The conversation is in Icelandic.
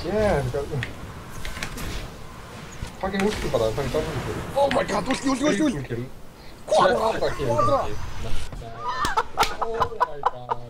Yeah, fucking últi bara, það er double kill. Oh my god, últi. Triple kill. Quadra! Oh my god.